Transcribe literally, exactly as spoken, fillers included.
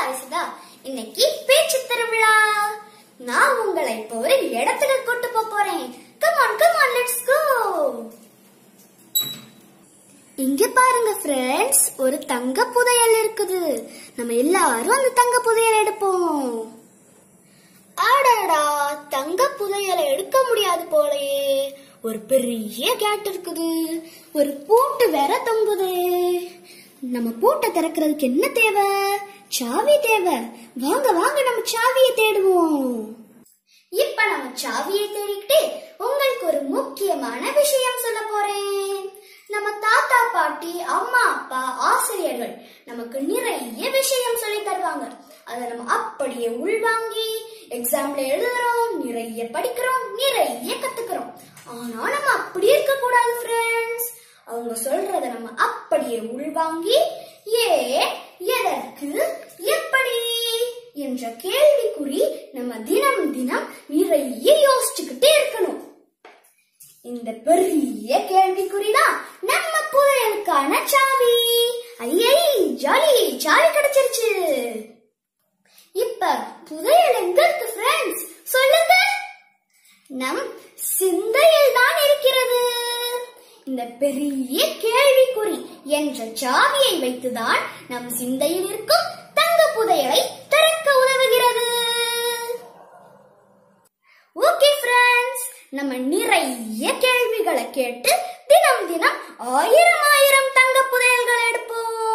வாய்ஸுதா. இன்னைக்கு பேச்சு திருவிழா. நான் உங்களை இப்போ ஒரு இடத்துக்கு கூட்டு போறேன். Come on come on let's go. இங்க பாருங்க ஃப்ரெண்ட்ஸ், ஒரு தங்க புதையல் இருக்குது. நம்ம எல்லாரும் அந்த தங்க புதையலை எடுப்போம். ஆடாடா, தங்க புதையலை எடுக்க முடியாது போலயே. ஒரு பெரிய கேட் இருக்குது, ஒரு பூட்டு வேற தொங்குது. நம்ம பூட்டை திறக்கிறதுக்கு என்ன தேவை? சாவி தேவை. வாங்க வாங்க நம்ம சாவியை தேடுவோம். இப்ப நம்ம சாவியை தேடிக்கிட்டு உங்களுக்கு ஒரு முக்கியமான விஷயம் சொல்ல போறேன். நம்ம தாத்தா பாட்டி அம்மா அப்பா ஆசிரியர்கள் நமக்கு நிறைய விஷயம் சொல்லி தருவாங்க. அதை நம்ம அப்படியே உள்வாங்கி எக்ஸாம்ல எழுதுறோம், நிறைய படிக்கிறோம், நிறைய கத்துக்கிறோம். ஆனா நம்ம அப்படி இருக்க கூடாது ஃப்ரெண்ட்ஸ். அவங்க சொல்றத நம்ம அப்படியே உள்வாங்கி ஏன், எதற்கு, எப்படி என்ற கேள்விக்குறி நம்ம தினம் தினம் நிறைய யோசிச்சுக்கிட்டே இருக்கணும். இந்த பெரிய கேள்விக்குறிதான் நம்ம புதையலுக்கான சாவி. ஐயை ஜாலி, சாவி கிடைச்சிருச்சு. இப்ப புதையல் எங்க இருக்கு ஃப்ரெண்ட்ஸ்? சொல்லுங்க. நம் சிந்தையில் தான் இருக்கிறது. இந்த பெரிய கேள்விக்குறி என்ற சாவியை வைத்துதான் நம் சிந்தையில் இருக்கும் தங்க புதையலை திறக்க உதவுகிறது. ஓகே ஃப்ரெண்ட்ஸ், நம்ம நிறைய கேள்விகளை கேட்டு தினம் தினம் ஆயிரம் ஆயிரம் தங்க புதையல்களை எடுப்போம்.